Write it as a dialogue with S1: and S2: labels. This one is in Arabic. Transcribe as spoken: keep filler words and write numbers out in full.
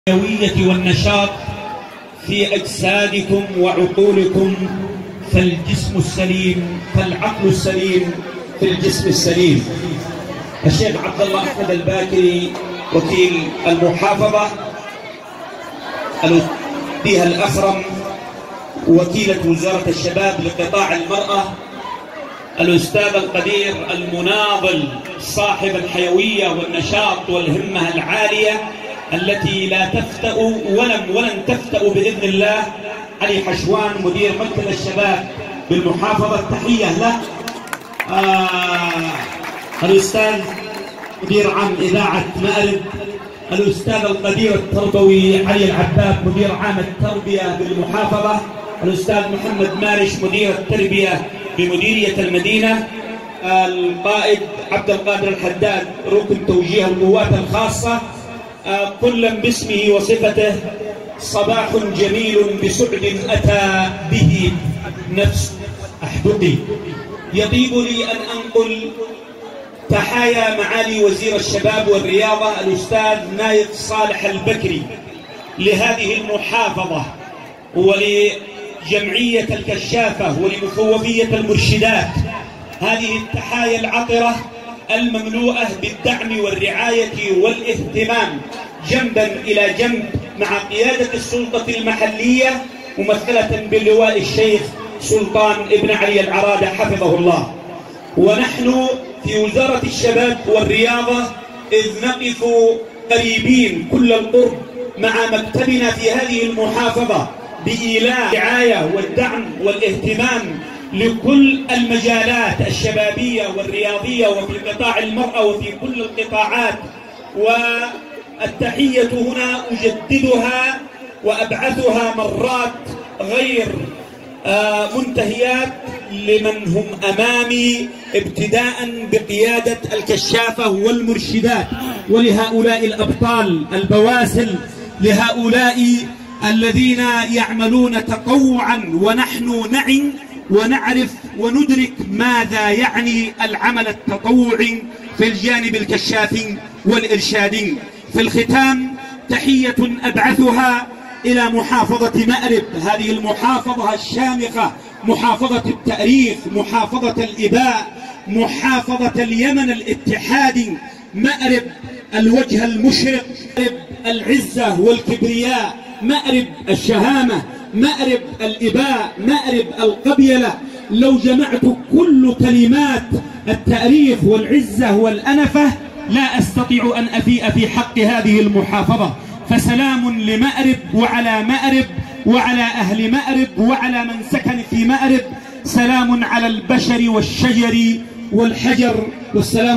S1: الحيوية والنشاط في أجسادكم وعقولكم، فالجسم السليم فالعقل السليم في الجسم السليم. الشيخ عبد الله أحمد الباكري وكيل المحافظة، الوزير الأخرم وكيلة وزارة الشباب لقطاع المرأة، الأستاذ القدير المناضل صاحب الحيوية والنشاط والهمة العالية التي لا تفتأ ولم ولن تفتأ بإذن الله، علي حشوان مدير مكتب الشباب بالمحافظة، تحية له. آه الأستاذ مدير عام إذاعة مأرب، الأستاذ القدير التربوي علي العباب مدير عام التربية بالمحافظة، الأستاذ محمد مارش مدير التربية بمديرية المدينة، القائد عبد القادر الحداد ركن توجيه القوات الخاصة، كلا باسمه وصفته. صباح جميل بسعد أتى به نفس أحدقي. يطيب لي أن أنقل تحايا معالي وزير الشباب والرياضة الأستاذ نايف صالح البكري لهذه المحافظة ولجمعية الكشافة ولمفوضية المرشدات، هذه التحايا العطرة المملوءة بالدعم والرعاية والاهتمام جنبا إلى جنب مع قيادة السلطة المحلية ممثلة باللواء الشيخ سلطان ابن علي العرادة حفظه الله. ونحن في وزارة الشباب والرياضة إذ نقف قريبين كل القرب مع مكتبنا في هذه المحافظة بإيلاء الرعاية والدعم والاهتمام لكل المجالات الشبابية والرياضية وفي قطاع المرأة وفي كل القطاعات. والتحية هنا أجددها وأبعثها مرات غير منتهيات لمن هم أمامي، ابتداء بقيادة الكشافة والمرشدات، ولهؤلاء الأبطال البواسل، لهؤلاء الذين يعملون تطوعا ونحن نعي ونعرف وندرك ماذا يعني العمل التطوعي في الجانب الكشافي والإرشادي. في الختام تحية أبعثها إلى محافظة مأرب، هذه المحافظة الشامخة، محافظة التاريخ، محافظة الإباء، محافظة اليمن الاتحادي، مأرب الوجه المشرق، مأرب العزة والكبرياء، مأرب الشهامة، مأرب الإباء، مأرب القبيلة. لو جمعت كل كلمات التاريخ والعزة والأنفة لا أستطيع أن أفيء في حق هذه المحافظة. فسلام لمأرب وعلى مأرب وعلى أهل مأرب وعلى من سكن في مأرب، سلام على البشر والشجر والحجر، والسلام